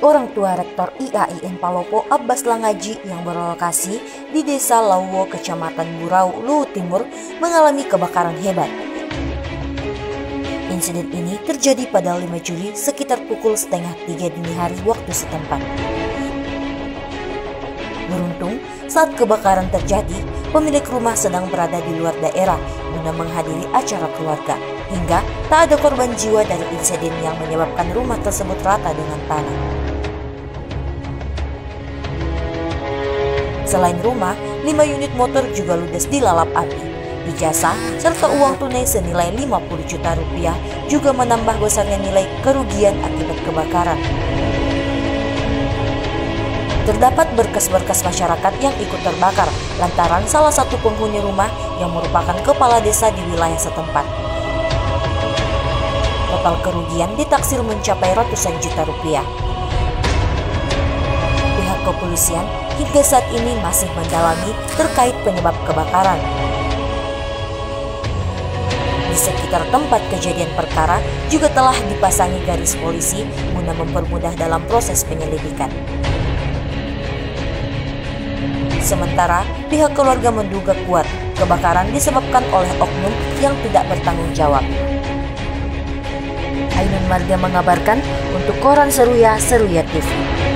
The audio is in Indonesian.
orang tua Rektor IAIN Palopo Abbas Langaji yang berlokasi di Desa Lauwo, Kecamatan Burau, Luwu Timur mengalami kebakaran hebat. Insiden ini terjadi pada 5 Juli sekitar pukul 2:30 dini hari waktu setempat. Beruntung, saat kebakaran terjadi, pemilik rumah sedang berada di luar daerah guna menghadiri acara keluarga, hingga tak ada korban jiwa dari insiden yang menyebabkan rumah tersebut rata dengan tanah. Selain rumah, 5 unit motor juga ludes dilalap api. Ijazah serta uang tunai senilai 50 juta rupiah juga menambah besarnya nilai kerugian akibat kebakaran. Terdapat berkas-berkas masyarakat yang ikut terbakar lantaran salah satu penghuni rumah yang merupakan kepala desa di wilayah setempat. Total kerugian ditaksir mencapai ratusan juta rupiah. Pihak kepolisian hingga saat ini masih mendalami terkait penyebab kebakaran. Di sekitar tempat kejadian perkara juga telah dipasangi garis polisi guna mempermudah dalam proses penyelidikan. Sementara pihak keluarga menduga kuat kebakaran disebabkan oleh oknum yang tidak bertanggung jawab. Ainun Marga mengabarkan untuk Koran Seruya, Seruya TV.